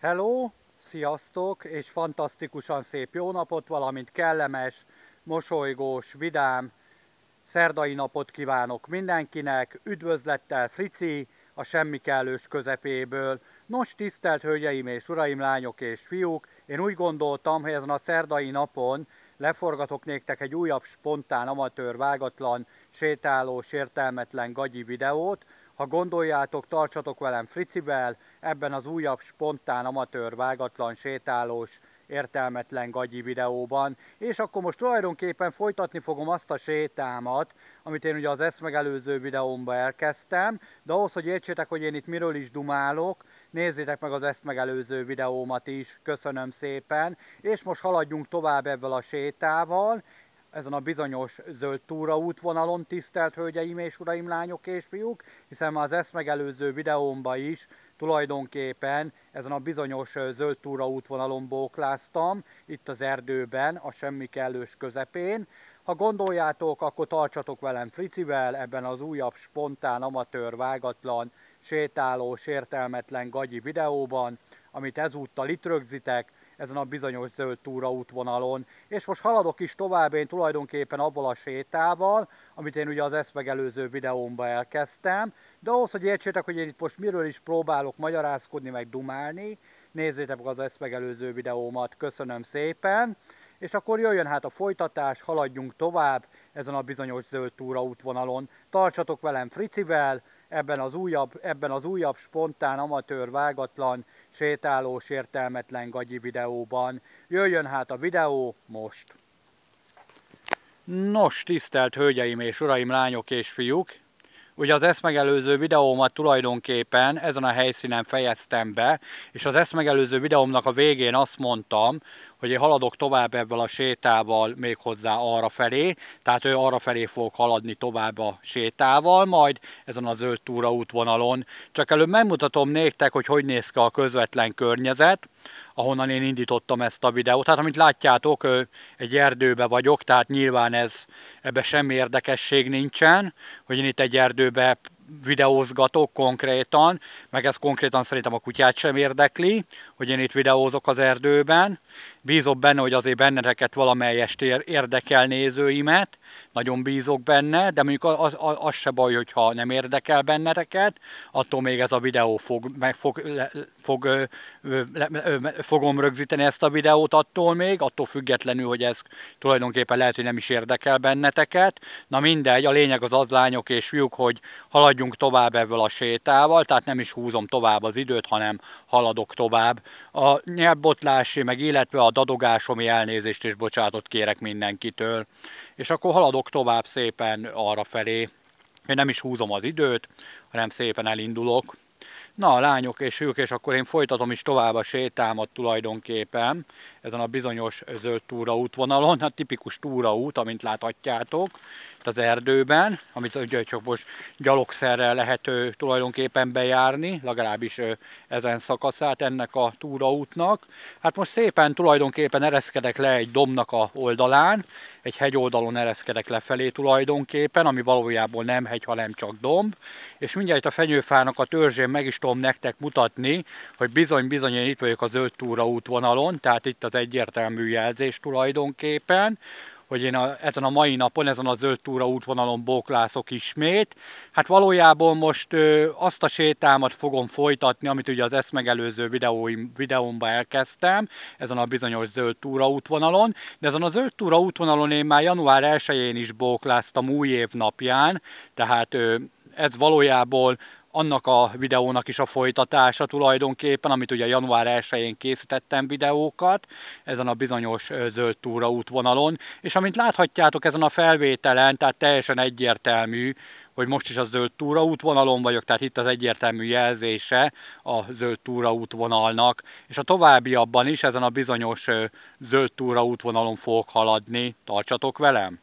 Hello, sziasztok, és fantasztikusan szép jó napot, valamint kellemes, mosolygós, vidám, szerdai napot kívánok mindenkinek. Üdvözlettel Frici, a semmi kellős közepéből. Nos, tisztelt hölgyeim és uraim, lányok és fiúk, én úgy gondoltam, hogy ezen a szerdai napon leforgatok néktek egy újabb spontán, amatőr, vágatlan, sétálós, értelmetlen gagyi videót. Ha gondoljátok, tartsatok velem Fricivel ebben az újabb spontán, amatőr, vágatlan, sétálós, értelmetlen gagyi videóban. És akkor most tulajdonképpen folytatni fogom azt a sétámat, amit én ugye az ezt megelőző videómban elkezdtem, de ahhoz, hogy értsétek, hogy én itt miről is dumálok, nézzétek meg az ezt megelőző videómat is, köszönöm szépen, és most haladjunk tovább ezzel a sétával, ezen a bizonyos zöld túraútvonalon, tisztelt hölgyeim és uraim, lányok és fiúk, hiszen már az ezt megelőző videómban is tulajdonképpen ezen a bizonyos zöld túraútvonalon bókláztam, itt az erdőben, a semmi kellős közepén. Ha gondoljátok, akkor tartsatok velem Fricivel ebben az újabb, spontán, amatőr, vágatlan, sétálós, értelmetlen gagyi videóban, amit ezúttal itt rögzitek, ezen a bizonyos zöld túraútvonalon. És most haladok is tovább én tulajdonképpen abból a sétával, amit én ugye az ezt megelőző videómban elkezdtem, de ahhoz, hogy értsétek, hogy én itt most miről is próbálok magyarázkodni, meg dumálni, nézzétek meg az ezt megelőző videómat, köszönöm szépen, és akkor jöjjön hát a folytatás, haladjunk tovább ezen a bizonyos zöld túraútvonalon. Tartsatok velem Fricivel, ebben az újabb spontán, amatőr, vágatlan, sétálós, értelmetlen gagyi videóban. Jöjjön hát a videó most! Nos, tisztelt hölgyeim és uraim, lányok és fiúk! Ugye az ezt megelőző videómat tulajdonképpen ezen a helyszínen fejeztem be, és az ezt megelőző videómnak a végén azt mondtam, hogy én haladok tovább ebből a sétával méghozzá arrafelé, tehát ő arrafelé fog haladni tovább a sétával, majd ezen a zöld túraútvonalon. Csak előbb megmutatom néktek, hogy hogy néz ki a közvetlen környezet, ahonnan én indítottam ezt a videót. Tehát amit látjátok, egy erdőbe vagyok, tehát nyilván ebbe semmi érdekesség nincsen, hogy én itt egy erdőbe videózgatok konkrétan, meg ez konkrétan szerintem a kutyát sem érdekli, hogy én itt videózok az erdőben. Bízok benne, hogy azért benneteket valamelyest érdekel nézőimet, nagyon bízok benne, de mondjuk az se baj, hogyha nem érdekel benneteket, attól még ez a videó fogom rögzíteni ezt a videót attól függetlenül, hogy ez tulajdonképpen lehet, hogy nem is érdekel benneteket. Na mindegy, a lényeg az, lányok és fiúk, hogy haladjunk tovább ebből a sétával, tehát nem is húzom tovább az időt, hanem haladok tovább. A nyelvbotlási, meg illetve a dadogásomi elnézést és bocsánatot kérek mindenkitől. És akkor haladok tovább szépen arrafelé. Én nem is húzom az időt, hanem szépen elindulok. Na, lányok és fiúk, és akkor én folytatom is tovább a sétámat tulajdonképpen ezen a bizonyos zöld túraútvonalon, a tipikus túraút, amint láthatjátok itt az erdőben, amit ugye csak most gyalogszerrel lehet tulajdonképpen bejárni, legalábbis ezen szakaszát ennek a túraútnak. Hát most szépen tulajdonképpen ereszkedek le egy dombnak a oldalán, egy hegyoldalon ereszkedek lefelé tulajdonképpen, ami valójában nem hegy, hanem csak domb, és mindjárt a fenyőfának a törzsén meg is tudom nektek mutatni, hogy bizony én itt vagyok a zöld túraútvonalon, tehát itt az egyértelmű jelzés tulajdonképpen, hogy én ezen a mai napon, ezen a zöld túraútvonalon bóklászok ismét. Hát valójában most azt a sétámat fogom folytatni, amit ugye az ezt megelőző videómban elkezdtem, ezen a bizonyos zöld túraútvonalon, de ezen a zöld túraútvonalon én már január 1-én is bókláztam új év napján, tehát ez valójában annak a videónak is a folytatása tulajdonképpen, amit ugye január 1-én készítettem videókat, ezen a bizonyos zöld túraútvonalon, és amint láthatjátok ezen a felvételen, tehát teljesen egyértelmű, hogy most is a zöld túraútvonalon vagyok, tehát itt az egyértelmű jelzése a zöld túraútvonalnak, és a továbbiakban is ezen a bizonyos zöld túraútvonalon fogok haladni. Tartsatok velem!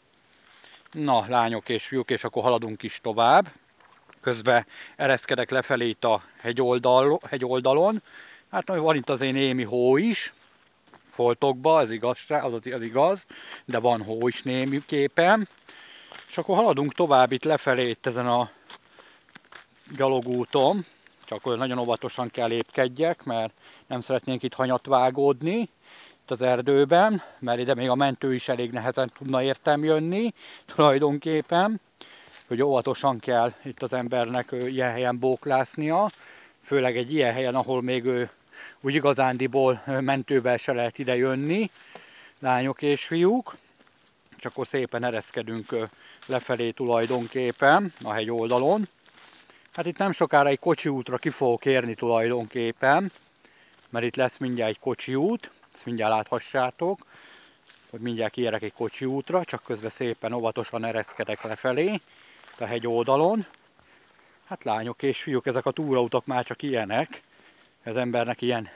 Na, lányok és fiúk, és akkor haladunk is tovább. Közben ereszkedek lefelé itt a hegyoldalon. Hát van itt azért némi hó is, foltokba, az igaz, de van hó is némi képen. És akkor haladunk tovább itt lefelé itt ezen a gyalogúton. csak nagyon óvatosan kell lépkedjek, mert nem szeretnénk itt hanyat vágódni itt az erdőben, mert ide még a mentő is elég nehezen tudna értem jönni tulajdonképpen, hogy óvatosan kell itt az embernek ilyen helyen bóklásznia, főleg egy ilyen helyen, ahol még úgy igazándiból mentővel se lehet ide jönni, lányok és fiúk, és akkor szépen ereszkedünk lefelé tulajdonképpen a hegy oldalon. Hát itt nem sokára egy kocsi útra ki fogok érni tulajdonképpen, mert itt lesz mindjárt egy kocsi út, ezt mindjárt láthassátok, hogy mindjárt kiérek egy kocsi útra, csak közben szépen óvatosan ereszkedek lefelé a hegy oldalon. Hát lányok és fiúk, ezek a túrautak már csak ilyenek, az embernek ilyen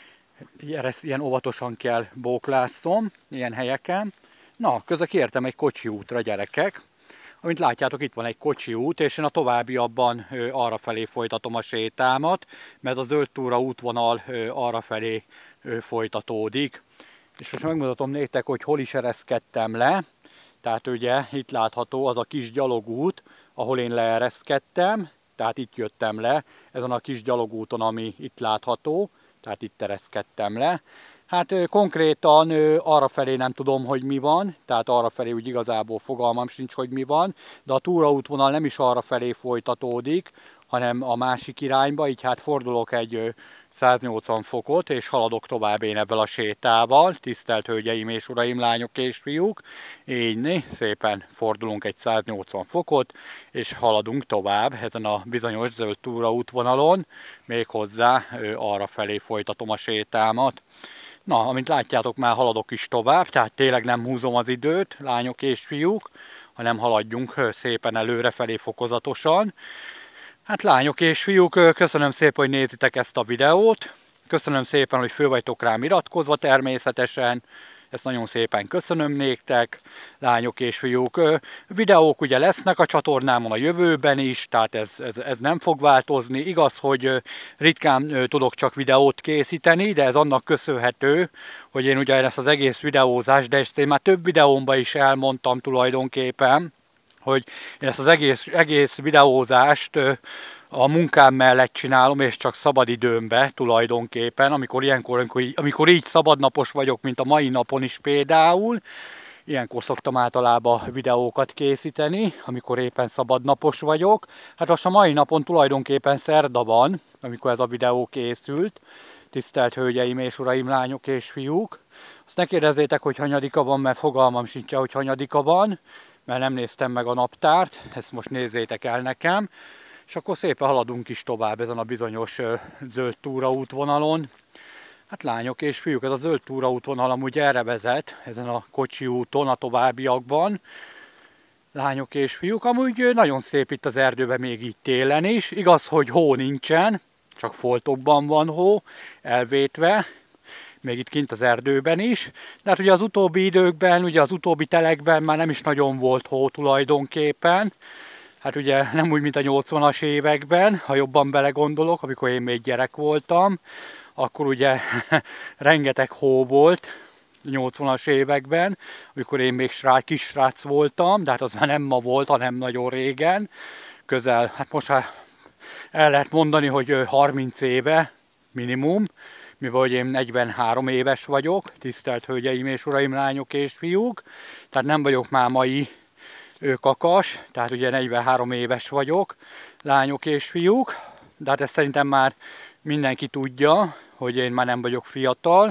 óvatosan kell bóklásznom, ilyen helyeken. Na, közben kiértem egy kocsi útra, gyerekek. Amint látjátok, itt van egy kocsi út, és én a továbbiakban arrafelé folytatom a sétámat, mert a zöld túra útvonal arrafelé folytatódik. És most megmutatom nektek, hogy hol is ereszkedtem le. Tehát ugye itt látható az a kis gyalogút, ahol én leereszkedtem, tehát itt jöttem le, ezen a kis gyalogúton, ami itt látható, tehát itt ereszkedtem le. Hát konkrétan arrafelé nem tudom, hogy mi van, tehát arrafelé úgy igazából fogalmam sincs, hogy mi van, de a túraútvonal nem is arrafelé folytatódik, hanem a másik irányba, így hát fordulok egy 180 fokot, és haladok tovább én ebben a sétával, tisztelt hölgyeim és uraim, lányok és fiúk. Így szépen fordulunk egy 180 fokot, és haladunk tovább ezen a bizonyos zöld túraútvonalon, méghozzá arrafelé folytatom a sétámat. Na, amint látjátok, már haladok is tovább, tehát tényleg nem húzom az időt, lányok és fiúk, hanem haladjunk szépen előrefelé fokozatosan. Hát lányok és fiúk, köszönöm szépen, hogy nézitek ezt a videót. Köszönöm szépen, hogy föl vagytok rám iratkozva természetesen. Ezt nagyon szépen köszönöm néktek, lányok és fiúk. Videók ugye lesznek a csatornámon a jövőben is, tehát ez nem fog változni. Igaz, hogy ritkán tudok csak videót készíteni, de ez annak köszönhető, hogy én ugye ezt az egész videózást, de ezt én már több videómban is elmondtam tulajdonképpen, hogy én ezt az egész videózást a munkám mellett csinálom, és csak szabadidőmbe tulajdonképpen, amikor így szabadnapos vagyok, mint a mai napon is például, ilyenkor szoktam általában videókat készíteni, amikor éppen szabadnapos vagyok. Hát most a mai napon tulajdonképpen szerda van, amikor ez a videó készült, tisztelt hölgyeim és uraim, lányok és fiúk. Azt ne kérdezzétek, hogy hanyadika van, mert fogalmam sincs, hogy hanyadika van, mert nem néztem meg a naptárt, ezt most nézzétek el nekem. És akkor szépen haladunk is tovább ezen a bizonyos zöld túraútvonalon. Hát lányok és fiúk, ez a zöld túraútvonal amúgy erre vezet, ezen a kocsi úton a továbbiakban. Lányok és fiúk, amúgy nagyon szép itt az erdőben még így télen is. Igaz, hogy hó nincsen, csak foltokban van hó, elvétve, még itt kint az erdőben is. De hát ugye az utóbbi időkben, ugye az utóbbi telekben már nem is nagyon volt hó tulajdonképpen. Hát ugye nem úgy, mint a 80-as években, ha jobban belegondolok, amikor én még gyerek voltam, akkor ugye rengeteg hó volt a 80-as években, amikor én még kis srác voltam, de hát az már nem ma volt, hanem nagyon régen, közel, hát most el lehet mondani, hogy 30 éve minimum, mivel én 43 éves vagyok, tisztelt hölgyeim és uraim, lányok és fiúk, tehát nem vagyok már mai kakas, tehát ugye 43 éves vagyok, lányok és fiúk, de hát ezt szerintem már mindenki tudja, hogy én már nem vagyok fiatal,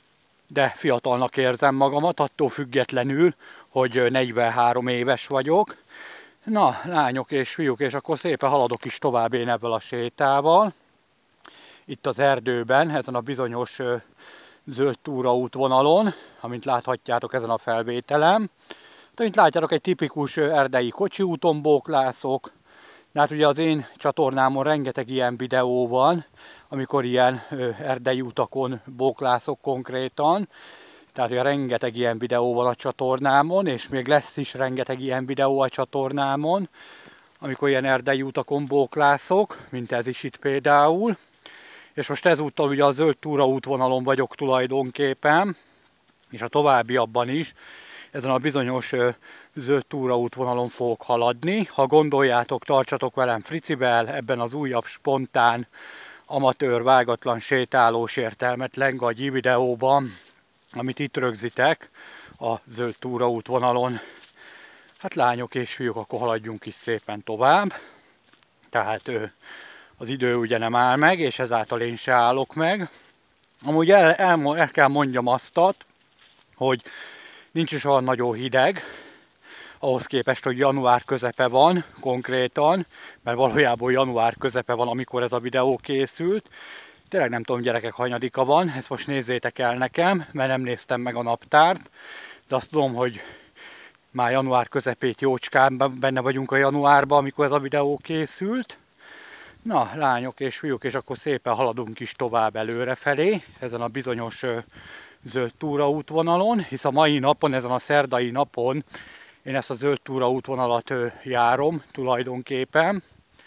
de fiatalnak érzem magamat, attól függetlenül, hogy 43 éves vagyok. Na, lányok és fiúk, és akkor szépen haladok is tovább én ebből a sétával. Itt az erdőben, ezen a bizonyos zöld túraútvonalon, amint láthatjátok ezen a felvételem. Mint látjátok, egy tipikus erdei kocsi úton bóklászok. Hát ugye az én csatornámon rengeteg ilyen videó van, amikor ilyen erdei utakon bóklászok konkrétan. Tehát ugye rengeteg ilyen videó van a csatornámon, és még lesz is rengeteg ilyen videó a csatornámon, amikor ilyen erdei utakon bóklászok, mint ez is itt például. És most ezúttal ugye a zöld túraútvonalon vagyok tulajdonképpen, és a továbbiakban is. ezen a bizonyos zöld túraútvonalon fogok haladni. Ha gondoljátok, tartsatok velem Fricivel ebben az újabb spontán, amatőr, vágatlan, sétálós, értelmetlen gagyi videóban, amit itt rögzítek a zöld túraútvonalon. Hát lányok és fiúk, akkor haladjunk is szépen tovább. Tehát az idő ugye nem áll meg, és ezáltal én se állok meg. Amúgy el kell mondjam aztat, hogy nincs is olyan nagyon hideg, ahhoz képest, hogy január közepe van konkrétan, mert valójában január közepe van, amikor ez a videó készült. Tényleg nem tudom, gyerekek, hanyadika van, ezt most nézzétek el nekem, mert nem néztem meg a naptárt, de azt tudom, hogy már január közepét jócskán benne vagyunk a januárban, amikor ez a videó készült. Na, lányok és fiúk, és akkor szépen haladunk is tovább előrefelé, ezen a bizonyos zöld túraútvonalon, hisz a mai napon, ezen a szerdai napon én ezt a zöld túraútvonalat járom tulajdonképpen.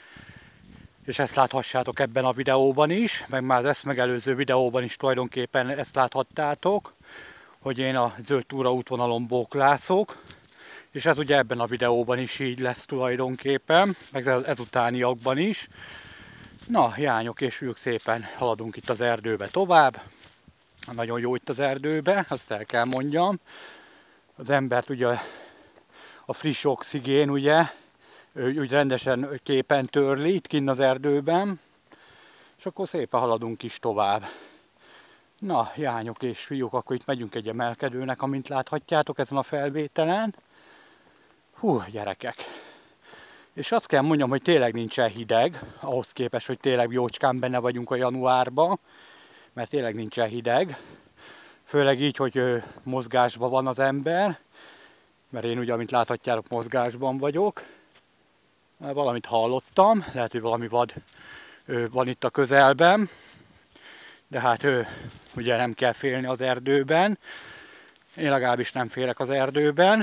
És ezt láthassátok ebben a videóban is, meg már az ezt megelőző videóban is tulajdonképpen ezt láthattátok, hogy én a zöld túraútvonalon bóklászok. És ez ugye ebben a videóban is így lesz tulajdonképpen, meg ezutániakban is. Na, jányok és fiúk, szépen haladunk itt az erdőbe tovább. Nagyon jó itt az erdőbe, azt el kell mondjam. Az embert ugye a friss oxigén ugye, úgy rendesen képen törli itt kinn az erdőben. És akkor szépen haladunk is tovább. Na, jányok és fiúk, akkor itt megyünk egy emelkedőnek, amint láthatjátok ezen a felvételen. Hú, gyerekek! És azt kell mondjam, hogy tényleg nincsen hideg, ahhoz képest, hogy tényleg jócskán benne vagyunk a januárban, mert tényleg nincsen hideg. Főleg így, hogy mozgásban van az ember, mert én ugye, amint láthatjátok, mozgásban vagyok. Valamit hallottam, lehet, hogy valami vad van itt a közelben, de hát ugye nem kell félni az erdőben. Én legalábbis nem félek az erdőben.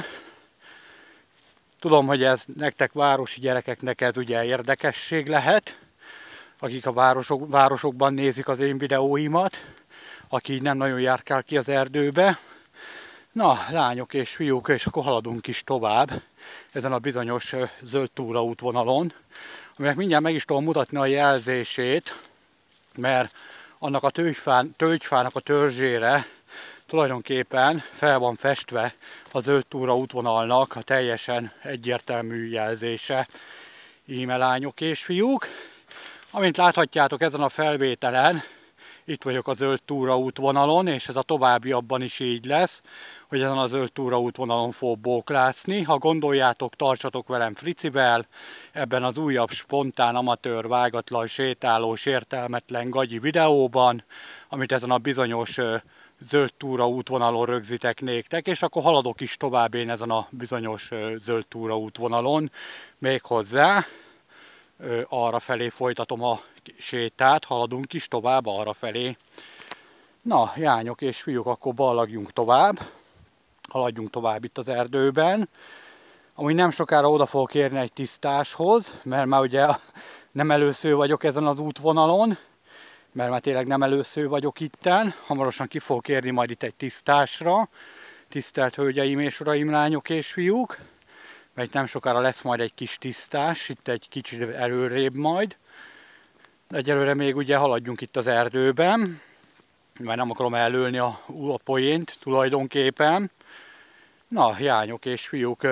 Tudom, hogy ez nektek, városi gyerekeknek ez ugye érdekesség lehet, akik a városokban nézik az én videóimat, aki így nem nagyon járkál ki az erdőbe. Na, lányok és fiúk, és akkor haladunk is tovább ezen a bizonyos zöld túraútvonalon, aminek mindjárt meg is tudom mutatni a jelzését, mert annak a tölgyfának a törzsére tulajdonképpen fel van festve a zöld túraútvonalnak a teljesen egyértelmű jelzése. Íme lányok és fiúk. Amint láthatjátok ezen a felvételen, itt vagyok a zöld túraútvonalon, és ez a továbbiakban is így lesz, hogy ezen a zöld túraútvonalon fog bóklászni. Ha gondoljátok, tartsatok velem Fricivel ebben az újabb spontán, amatőr, vágatlan, sétálós, értelmetlen gagyi videóban, amit ezen a bizonyos zöld túraútvonalon rögzítek néktek, és akkor haladok is tovább én ezen a bizonyos zöld túraútvonalon, méghozzá arra felé folytatom a sétát, haladunk is tovább arra felé. Na, jányok és fiúk, akkor ballagjunk tovább, haladjunk tovább itt az erdőben. Amúgy nem sokára oda fogok érni egy tisztáshoz, mert már ugye nem először vagyok ezen az útvonalon, mert már tényleg nem először vagyok itten, hamarosan ki fogok érni majd itt egy tisztásra. Tisztelt hölgyeim és uraim, lányok és fiúk, mert nem sokára lesz majd egy kis tisztás, itt egy kicsit előrébb majd. Egyelőre még ugye haladjunk itt az erdőben, mert nem akarom elölni a poént tulajdonképpen. Na, jányok és fiúk,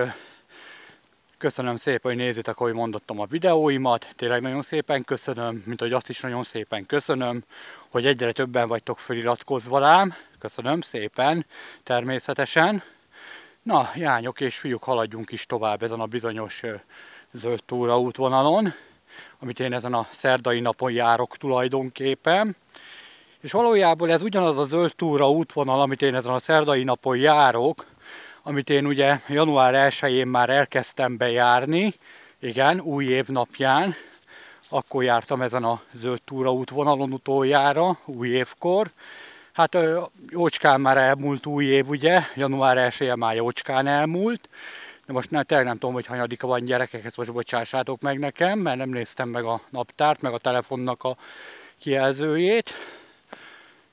köszönöm szépen, hogy nézitek, ahogy mondottam a videóimat. Tényleg nagyon szépen köszönöm, mint hogy azt is nagyon szépen köszönöm, hogy egyre többen vagytok feliratkozva rám. Köszönöm szépen, természetesen. Na, jányok és fiúk, haladjunk is tovább ezen a bizonyos zöld túraútvonalon, amit én ezen a szerdai napon járok tulajdonképpen. És valójában ez ugyanaz a zöld túraútvonal, amit én ezen a szerdai napon járok, amit én ugye január 1-én már elkezdtem bejárni, igen, új év napján, akkor jártam ezen a zöld túraútvonalon utoljára, új évkor. Hát jócskán már elmúlt új év, ugye, január 1-je már jócskán elmúlt, de most tényleg nem tudom, hogy hanyadika van, gyerekek, ezt most bocsássátok meg nekem, mert nem néztem meg a naptárt, meg a telefonnak a kijelzőjét.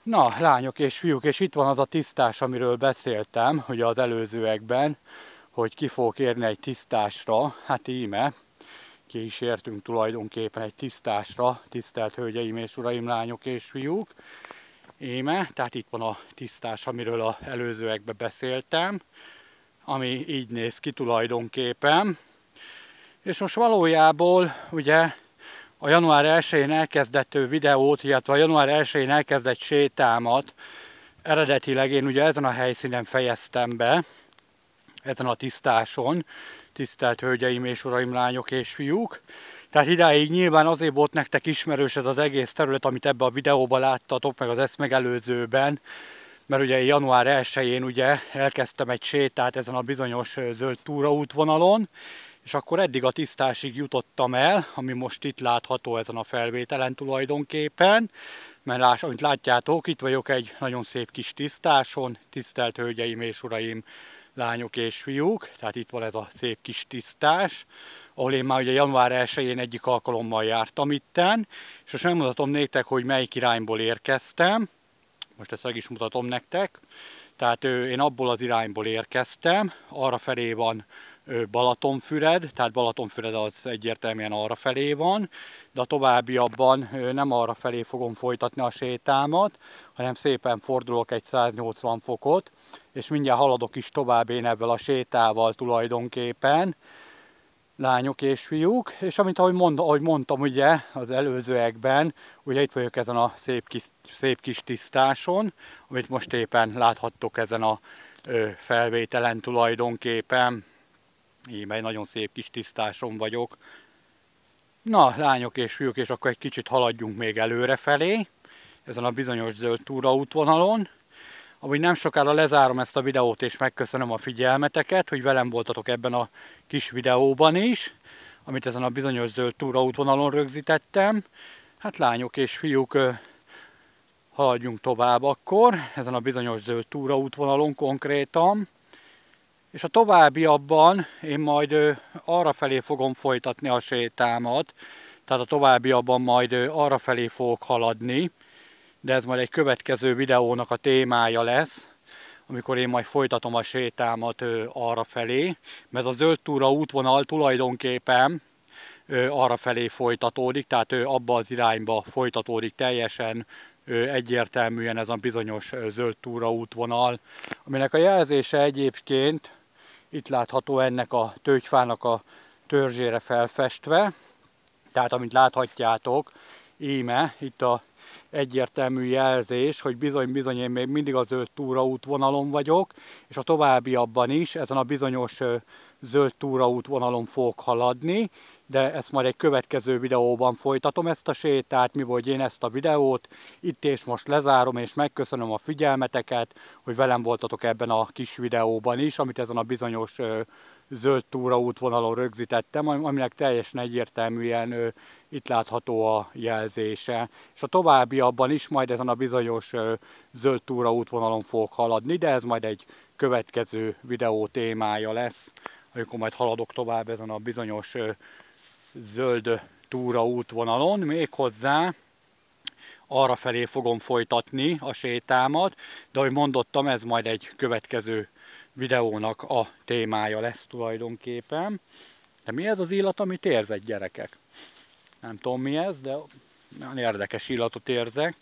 Na, lányok és fiúk, és itt van az a tisztás, amiről beszéltem, ugye az előzőekben, hogy ki fogok érni egy tisztásra. Hát íme, ki is értünk tulajdonképpen egy tisztásra, tisztelt hölgyeim és uraim, lányok és fiúk. Íme, tehát itt van a tisztás, amiről az előzőekben beszéltem, ami így néz ki tulajdonképpen. És most valójában ugye a január 1-én elkezdett videót, illetve a január 1-én elkezdett sétámat eredetileg én ugye ezen a helyszínen fejeztem be, ezen a tisztáson, tisztelt hölgyeim és uraim, lányok és fiúk. Tehát idáig nyilván azért volt nektek ismerős ez az egész terület, amit ebben a videóban láttatok, meg az ezt megelőzőben, mert ugye január 1-én ugye elkezdtem egy sétát ezen a bizonyos zöld túraútvonalon, és akkor eddig a tisztásig jutottam el, ami most itt látható ezen a felvételen tulajdonképpen, mert amit látjátok, itt vagyok egy nagyon szép kis tisztáson, tisztelt hölgyeim és uraim, lányok és fiúk, tehát itt van ez a szép kis tisztás, ahol én már ugye január 1-én egyik alkalommal jártam itten, és most megmutatom nektek, hogy melyik irányból érkeztem. Most ezt meg is mutatom nektek. Tehát én abból az irányból érkeztem, arra felé van Balatonfüred, tehát Balatonfüred az egyértelműen arra felé van, de a továbbiakban nem arra felé fogom folytatni a sétámat, hanem szépen fordulok egy 180 fokot, és mindjárt haladok is tovább én ebből a sétával tulajdonképpen, lányok és fiúk, és ahogy mondtam ugye az előzőekben, ugye itt vagyok ezen a szép kis tisztáson, amit most éppen láthattok ezen a felvételen tulajdonképpen. Íme egy nagyon szép kis tisztáson vagyok. Na, lányok és fiúk, és akkor egy kicsit haladjunk még előre felé, ezen a bizonyos zöld túraútvonalon. Amúgy nem sokára lezárom ezt a videót, és megköszönöm a figyelmeteket, hogy velem voltatok ebben a kis videóban is, amit ezen a bizonyos zöld túraútvonalon rögzítettem. Hát lányok és fiúk, haladjunk tovább akkor, ezen a bizonyos zöld túraútvonalon konkrétan. És a továbbiakban én majd arra felé fogom folytatni a sétámat, tehát a továbbiakban majd arra felé fogok haladni, de ez majd egy következő videónak a témája lesz, amikor én majd folytatom a sétámat arra felé, mert a zöld túra útvonal tulajdonképpen arra felé folytatódik, tehát abba az irányba folytatódik teljesen egyértelműen ez a bizonyos zöld túra útvonal, aminek a jelzése egyébként itt látható ennek a tőgyfának a törzsére felfestve, tehát amit láthatjátok, íme itt a egyértelmű jelzés, hogy bizony én még mindig a zöld túraútvonalon vagyok, és a továbbiakban is ezen a bizonyos zöld túraútvonalon fogok haladni, de ezt majd egy következő videóban folytatom ezt a sétát, mivel én ezt a videót itt és most lezárom, és megköszönöm a figyelmeteket, hogy velem voltatok ebben a kis videóban is, amit ezen a bizonyos zöld túraútvonalon rögzítettem, aminek teljesen egyértelműen itt látható a jelzése. És a továbbiakban is majd ezen a bizonyos zöld túraútvonalon fogok haladni, de ez majd egy következő videó témája lesz, amikor majd haladok tovább ezen a bizonyos zöld túraútvonalon, méghozzá arra felé fogom folytatni a sétámat, de ahogy mondottam, ez majd egy következő videónak a témája lesz tulajdonképpen. De mi ez az illat, amit érzek, gyerekek? Nem tudom mi ez, de nagyon érdekes illatot érzek.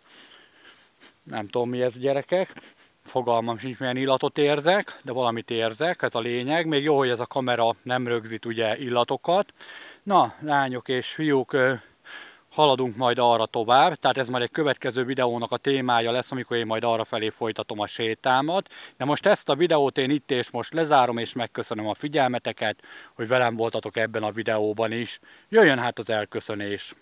Nem tudom mi ez, gyerekek. Fogalmam sincs, milyen illatot érzek, de valamit érzek, ez a lényeg. Még jó, hogy ez a kamera nem rögzít ugye illatokat. Na, lányok és fiúk, haladunk majd arra tovább, tehát ez majd egy következő videónak a témája lesz, amikor én majd arra felé folytatom a sétámat. De most ezt a videót én itt és most lezárom, és megköszönöm a figyelmeteket, hogy velem voltatok ebben a videóban is. Jöjjön hát az elköszönés!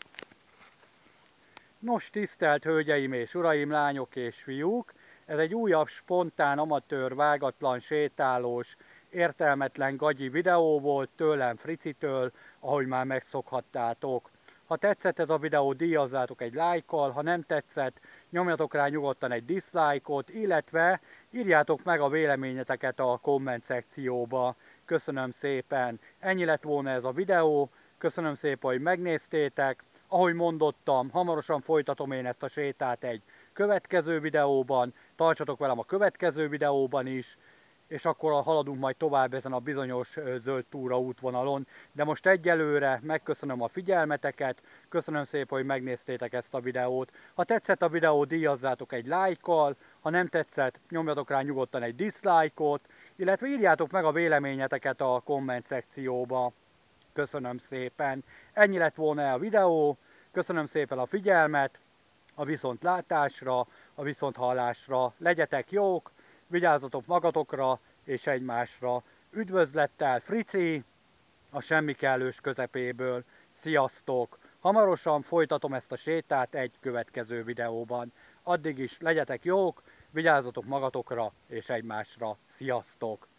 Nos, tisztelt hölgyeim és uraim, lányok és fiúk! Ez egy újabb, spontán, amatőr, vágatlan, sétálós, értelmetlen gagyi videó volt tőlem, Fricitől, ahogy már megszokhattátok. Ha tetszett ez a videó, díjazzátok egy lájkkal, ha nem tetszett, nyomjatok rá nyugodtan egy dislike-ot, illetve írjátok meg a véleményeteket a komment szekcióba. Köszönöm szépen! Ennyi lett volna ez a videó, köszönöm szépen, hogy megnéztétek. Ahogy mondottam, hamarosan folytatom én ezt a sétát egy következő videóban, tartsatok velem a következő videóban is, és akkor haladunk majd tovább ezen a bizonyos zöld túra útvonalon. De most egyelőre megköszönöm a figyelmeteket, köszönöm szépen, hogy megnéztétek ezt a videót. Ha tetszett a videó, díjazzátok egy lájkkal, ha nem tetszett, nyomjatok rá nyugodtan egy dislike-ot, illetve írjátok meg a véleményeteket a komment szekcióba. Köszönöm szépen. Ennyi lett volna a videó. Köszönöm szépen a figyelmet, a viszontlátásra, a viszonthallásra. Legyetek jók, vigyázzatok magatokra és egymásra. Üdvözlettel Frici, a semmi kellős közepéből. Sziasztok! Hamarosan folytatom ezt a sétát egy következő videóban. Addig is legyetek jók, vigyázzatok magatokra és egymásra. Sziasztok!